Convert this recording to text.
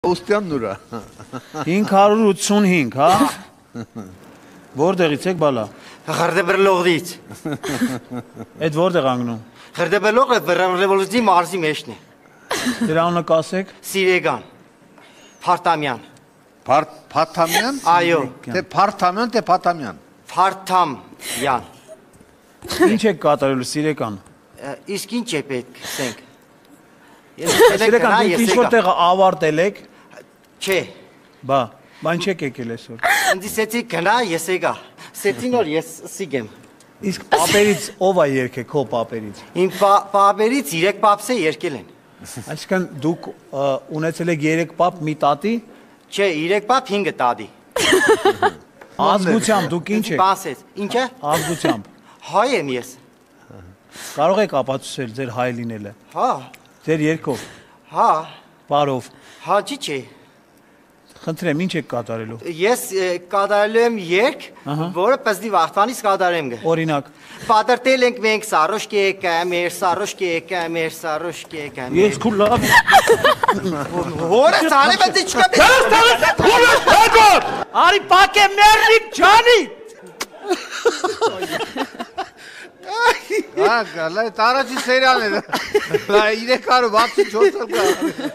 Ոստյան նուրա 585, հա։ Որտեղից եք բալա։ Խրդեբրլողից։ Այդ որտեղ անգնում։ Խրդեբրլողը ռևոլյուցիոնի մարզի մեջն է։ Դրա անունը կասեք։ Սիրեգան։ Փարտամյան։ Փաթամյան Այո։ Թե Փարթամյան թե Փաթամյան Փարտամյան։ Ինչ եք կատարելու սիրեկան։ Իսկ ինչ է պետք ասենք։ Սիրեկան դուք ինչ որտեղ ավարտել եք։ Չէ։ Բա, բան չեք եկել այսօր։ Ընդիսեցի գնա ես եկա։ Սեցին որ ես սիգեմ։ Իսկ պապերից ով է երկե քո պապերից։ Իմ պապերից 3 պապս է երկել են։ Այսինքն դուք ունեցել եք 3 պապ մի տատի։ Չէ, 3 պապ 5 տադի։ Ազգությամբ դուք ինչ եք։ Պասես։ Ինչ է։ Ազգությամբ։ Հայ եմ ես։ Կարող եք ապացուցել ձեր հայ լինելը։ Հա։ Ձեր երկով։ Հա։ Բարով։ Հա չի չէ։ Խնդրեմ, ինչ եք կատարելու։ Ես կատարելու եմ երգ, որը պզդի վաղտանից կատարեմ գը։ Օրինակ։ Պատրտել ենք մենք սարոշկի եկա, մեր սարոշկի եկա, մեր սարոշկի եկա։ Ես քու լավ։ Որը ցալի բացի չկա։ Արի պակե մերնիկ ջանի։ Ահա, լայ տարածի սերիալները։ Լայ 364 կա։